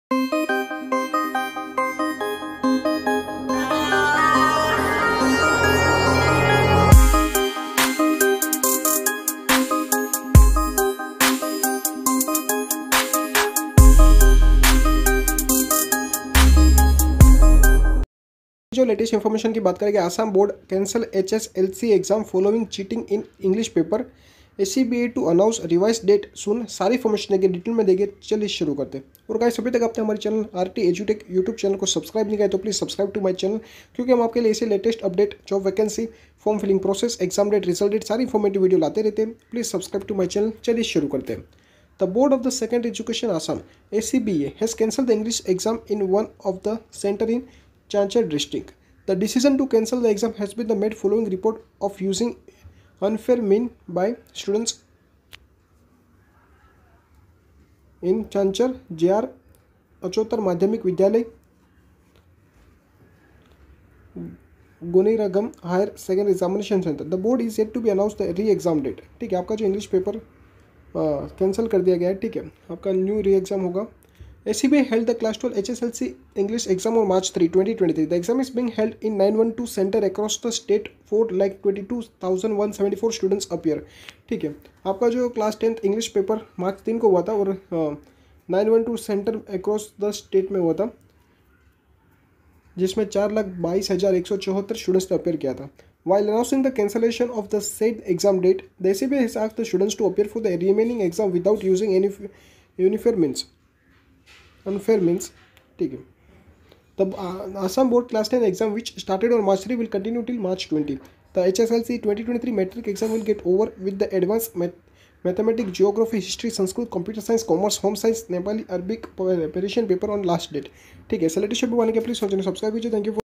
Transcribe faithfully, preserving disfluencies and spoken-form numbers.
जो latest information की बात करेंगे, Assam board cancel H S L C exam following cheating in English paper, S C B I to announce revise date soon. सारी information देंगे, detail में देंगे। चलिए शुरू करते हैं। और गाइस, अभी तक आपने हमारे चैनल आर टी एजुटेक यूट्यूब चैनल को सब्सक्राइब नहीं किया तो please subscribe to my channel, क्योंकि हम आपके लिए ऐसे latest update, job vacancy, form filling process, exam date, result date, सारी इन्फॉर्मेटिव वीडियो लाते रहते हैं। Please subscribe to my channel. चलिए शुरू करते हैं। The Board of the Secondary Education Assam (A C B A) has cancelled the English exam in one of the center in Chanchar district. The decision to cancel the exam has been made following report of using unfair mean by students in Chanchar J R अचोतर माध्यमिक विद्यालय, गोनीरगम higher secondary examination centre. The board is yet to be announce the re exam date. ठीक है, आपका जो English paper cancel कर दिया गया है। ठीक है, आपका न्यू री एग्जाम होगा। A C B A held the class twelve H S L C English exam on March third, twenty twenty-three. The exam is being held in nine one two center across the state. four lakh twenty-two thousand one hundred seventy-four students appear. ठीक है, आपका जो class tenth English paper March तीन को हुआ था और nine one two centre across the state में हुआ था, जिसमें चार लाख बाईस हज़ार एक सौ चौहत्तर स्टूडेंट्स ने अपेयर किया था। While announcing the cancellation of the said exam date, the A C B A has asked the students to appear for the remaining exam without using any unfair means. Unfair means. ठीक है, the uh, Assam Board Class ten exam, which started on March third, will continue till March twentieth. The H S L C twenty twenty-three metric exam will get over with the advanced math, mathematics, geography, history, Sanskrit, computer science, commerce, home science, Nepali, Arabic, Persian paper on last date. ठीक है, सलेटेड shape बनाने के please subscribe कीजिए। Thank you.